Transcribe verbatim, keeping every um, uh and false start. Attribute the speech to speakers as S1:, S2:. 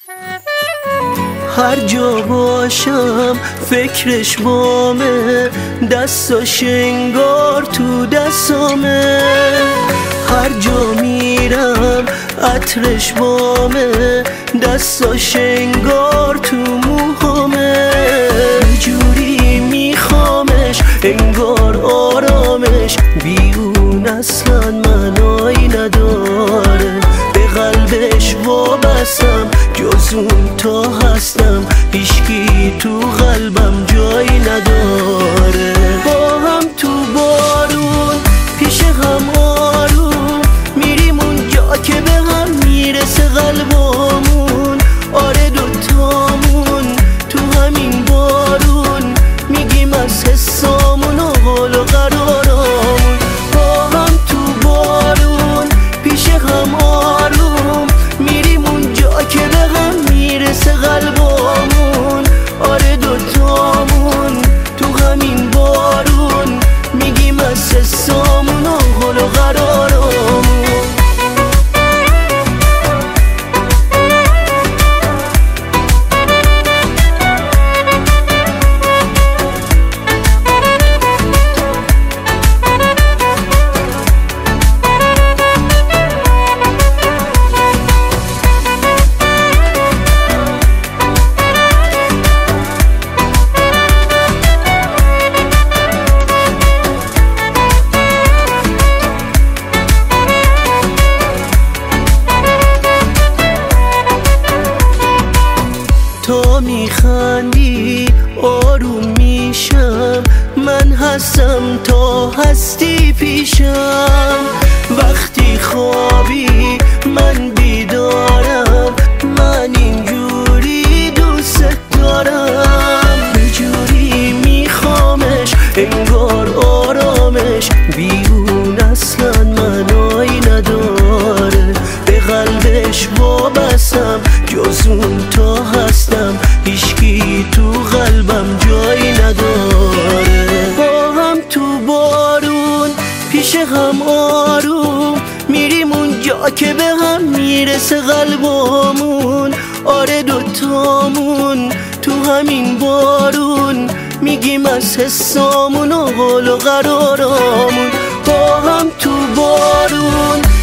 S1: هر جا باشم فکرش بامه، دستاش انگار تو دستامه. هر جا میرم عطرش بامه، دستاش انگار تو موهامه. جوری میخوامش انگار آرامش، بی اون اصلا منایی نداره. به قلبش وابستم جز اون تا هستم، هیچکی تو قلبم جایی نداره. با هم تو بارون پیش هم آروم میریم اونجا که به هم میرسه قلبامون. آره دوتامون تو همین بارون میگیم از حسامون و حال و قرارامون. با هم تو بارون پیش هم آروم میریم اونجا که به هم میرسه قلبامون. آره دوتامون تو همین بارون میگیم از حسامون و حال و قرارامون. تو میخندی آروم میشم، من هستم تا هستی پیشم. وقتی خوابی من بیدارم، من اینجوری دوست دارم. به جوری میخوامش انگار آرامش، بی اون اصلا منایی نداره. به قلبش وابستم جز اون تا هستم، هیچکی تو قلبم جایی نداره. با هم تو بارون پیش هم آروم میریم اونجا که به هم میرسه قلبامون. آره دوتامون تو همین بارون میگیم از حسامون و حال و قرارامون. با هم تو بارون